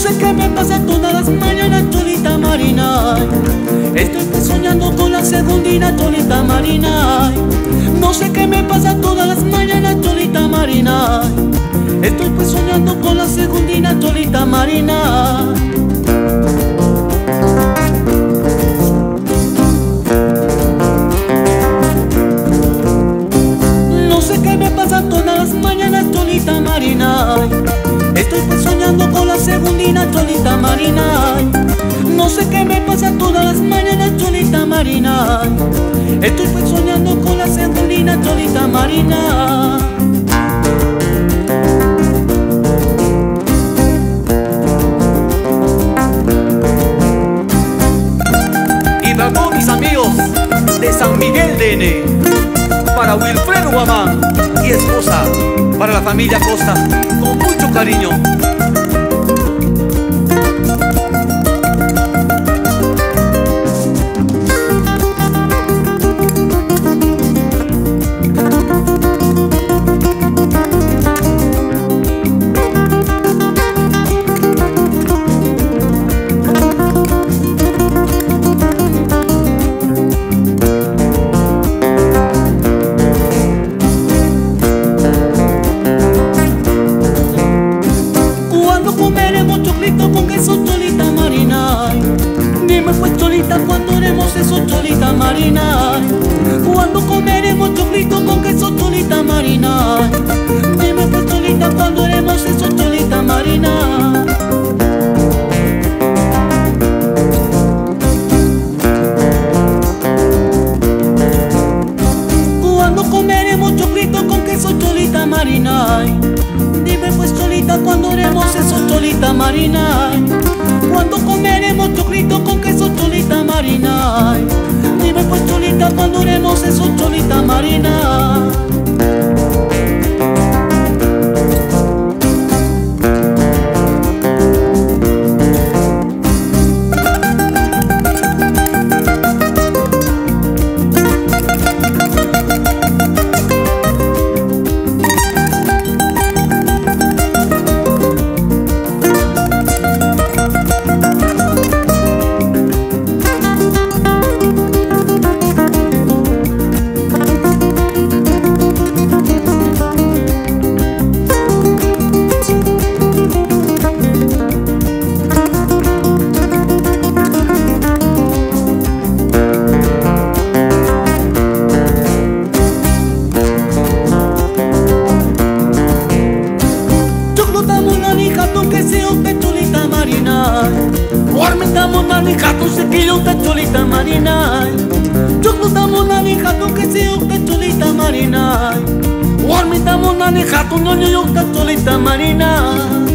sé qué me pasa todas las mañanas, Cholita Marina. Estoy pues soñando con la segundina, Cholita Marina. No sé qué me pasa todas las mañanas, Cholita Marina. Estoy pues soñando con la segundina, Cholita Marina. No sé qué me pasa todas las mañanas, Cholita Marina. Estoy pues soñando con la segundina, Cholita Marina. No sé qué me pasa todas las mañanas, Cholita Marina. Estoy pues soñando con la segundina, Cholita Marina. Y para todos mis amigos de San Miguel de Ene, para Wilfredo Guamán y esposa, para la familia Costa, con mucho cariño. Comeremos choclito con queso, Cholita Marina. Dime pues, Cholita, ¿cuándo haremos eso, Cholita Marina? ¿Cuándo comeremos choclito con queso, Cholita Marina? Dime pues, Cholita, ¿cuándo haremos eso, Cholita Marina? ¿Cuándo comeremos choclito con queso, Cholita Marina? Dime pues, Cholita, ¿cuándo haremos eso, Cholita Marina? ¿Cuándo comeremos choclito con queso, Cholita Marina? Dime pues, Cholita, ¿cuándo haremos eso, Cholita Marina? Warmentamos nani hatu sekilo ta Cholita Marina. Choclotamos nani hatu que se ta Cholita Marina. Warmentamos nani hatu no yo ta Cholita Marina.